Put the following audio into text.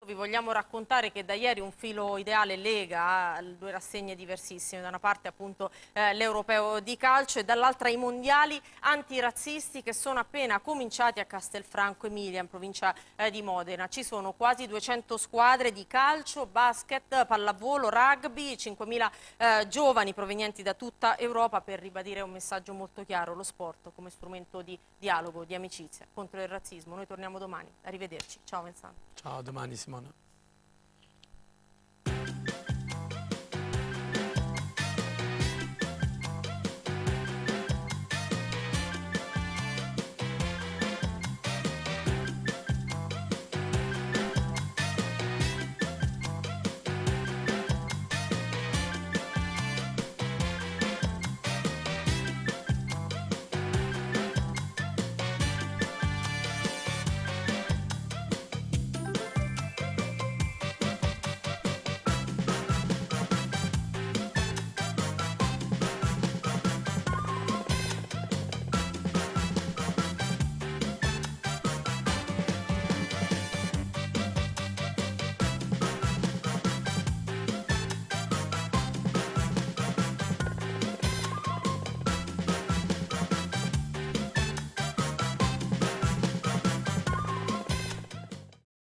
Vi vogliamo raccontare che da ieri un filo ideale lega due rassegne diversissime, da una parte appunto l'Europeo di calcio e dall'altra i mondiali antirazzisti che sono appena cominciati a Castelfranco Emilia in provincia di Modena. Ci sono quasi 200 squadre di calcio, basket, pallavolo, rugby, 5.000 giovani provenienti da tutta Europa per ribadire un messaggio molto chiaro: lo sport come strumento di dialogo, di amicizia contro il razzismo. Noi torniamo domani, arrivederci, ciao Vincent. Ciao, domani Simona.